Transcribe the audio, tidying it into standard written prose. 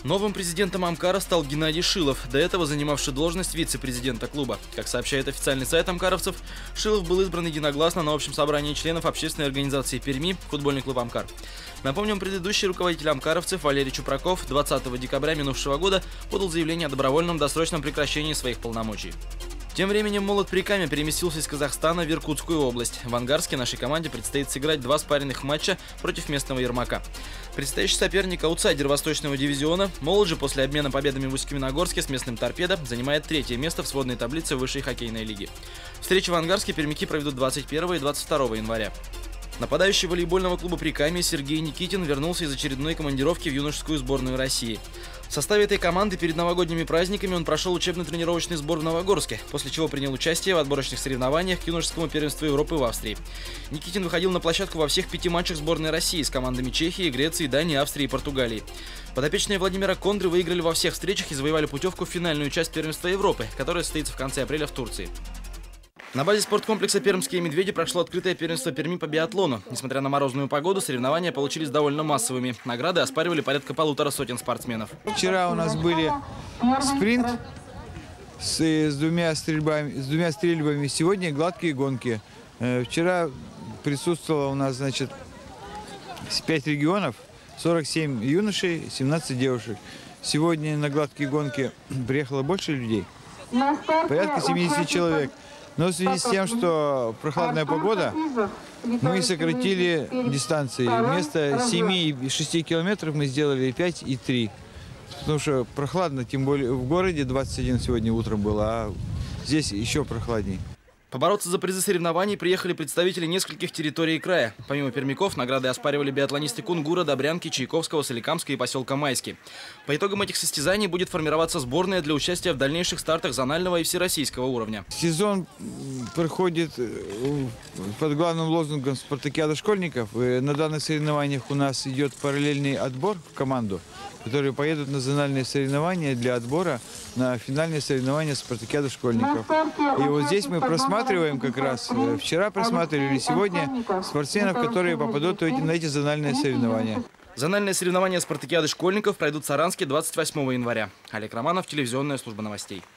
Новым президентом Амкара стал Геннадий Шилов, до этого занимавший должность вице-президента клуба. Как сообщает официальный сайт амкаровцев, Шилов был избран единогласно на общем собрании членов общественной организации Перми «Футбольный клуб Амкар». Напомним, предыдущий руководитель амкаровцев Валерий Чупраков 20 декабря минувшего года подал заявление о добровольном досрочном прекращении своих полномочий. Тем временем «Молот Прикамья» переместился из Казахстана в Иркутскую область. В Ангарске нашей команде предстоит сыграть 2 спарринных матча против местного Ермака. Предстоящий соперник – аутсайдер Восточного дивизиона. «Молот» же после обмена победами в Усть-Каменогорске с местным «Торпедо» занимает 3-е место в сводной таблице высшей хоккейной лиги. Встречи в Ангарске пермяки проведут 21 и 22 января. Нападающий волейбольного клуба «Прикамье» Сергей Никитин вернулся из очередной командировки в юношескую сборную России. В составе этой команды перед новогодними праздниками он прошел учебно-тренировочный сбор в Новогорске, после чего принял участие в отборочных соревнованиях к юношескому первенству Европы в Австрии. Никитин выходил на площадку во всех 5 матчах сборной России с командами Чехии, Греции, Дании, Австрии и Португалии. Подопечные Владимира Кондры выиграли во всех встречах и завоевали путевку в финальную часть первенства Европы, которая состоится в конце апреля в Турции. На базе спорткомплекса «Пермские медведи» прошло открытое первенство Перми по биатлону. Несмотря на морозную погоду, соревнования получились довольно массовыми. Награды оспаривали порядка 150 спортсменов. Вчера у нас были спринт с двумя стрельбами, сегодня гладкие гонки. Вчера присутствовало у нас, 5 регионов, 47 юношей, 17 девушек. Сегодня на гладкие гонки приехало больше людей, порядка 70 человек. Но в связи с тем, что прохладная погода, мы сократили дистанции. Вместо 7 и 6 километров мы сделали 5 и 3. Потому что прохладно, тем более в городе 21 сегодня утром было, а здесь еще прохладней. Побороться за призы соревнований приехали представители нескольких территорий края. Помимо пермяков, награды оспаривали биатлонисты Кунгура, Добрянки, Чайковского, Соликамска и поселка Майский. По итогам этих состязаний будет формироваться сборная для участия в дальнейших стартах зонального и всероссийского уровня. Сезон проходит под главным лозунгом «Спартакиада школьников». И на данных соревнованиях у нас идет параллельный отбор в команду, которые поедут на зональные соревнования для отбора на финальные соревнования «Спартакиада школьников». И вот здесь мы просматриваем как раз, вчера просматривали, сегодня спортсменов, которые попадут на эти зональные соревнования. Зональные соревнования «Спартакиады школьников» пройдут в Саранске 28 января. Олег Романов, телевизионная служба новостей.